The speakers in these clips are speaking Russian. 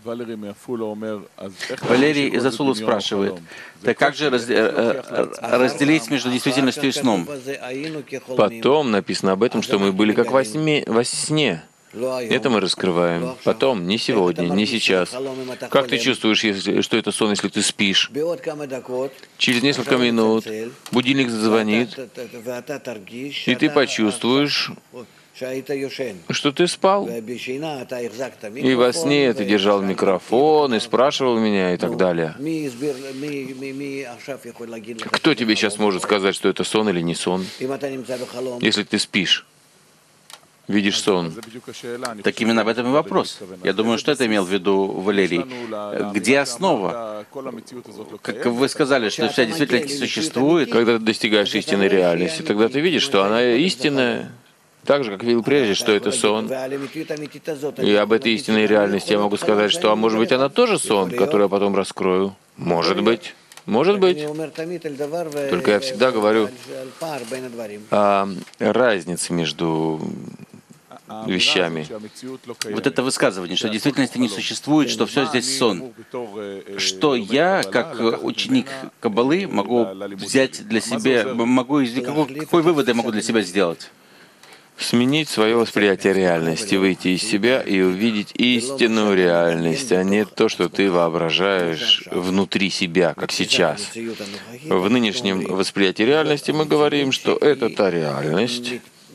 Валерий из Асулу спрашивает, так как же разделить между действительностью и сном? Потом написано об этом, что мы были как во сне. Это мы раскрываем. Потом, не сегодня, не сейчас. Как ты чувствуешь, что это сон, если ты спишь? Через несколько минут будильник зазвонит, и ты почувствуешь, что ты спал. И во сне ты держал микрофон и спрашивал меня и так далее. Кто тебе сейчас может сказать, что это сон или не сон, если ты спишь? Видишь сон. Так именно об этом и вопрос. Я думаю, что это имел в виду Валерий. Где основа? Как вы сказали, что вся действительность не существует. Когда ты достигаешь истинной реальности, тогда ты видишь, что она истинная. Так же, как видел прежде, что это сон. И об этой истинной реальности я могу сказать, что, а может быть, она тоже сон, который я потом раскрою. Может быть. Может быть. Только я всегда говорю о разнице между вещами. Вот это высказывание, что действительности не существует, что все здесь сон. Что я, как ученик Каббалы, могу взять для себя, какой вывод я могу для себя сделать? Сменить свое восприятие реальности, выйти из себя и увидеть истинную реальность, а не то, что ты воображаешь внутри себя, как сейчас. В нынешнем восприятии реальности мы говорим, что это та реальность,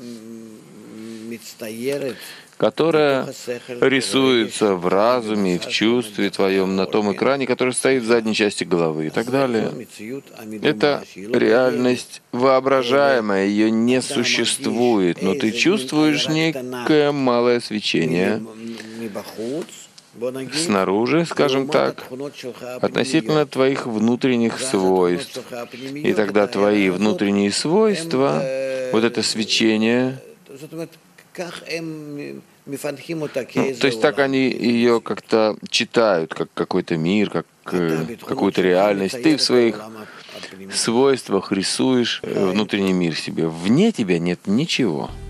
которая рисуется в разуме и в чувстве твоем на том экране, который стоит в задней части головы и так далее. Это реальность воображаемая, ее не существует, но ты чувствуешь некое малое свечение снаружи, скажем так, относительно твоих внутренних свойств. И тогда твои внутренние свойства, вот это свечение, то есть так они ее как-то читают, как какой-то мир, как какую-то реальность. Ты в своих свойствах рисуешь внутренний мир себе. Вне тебя нет ничего.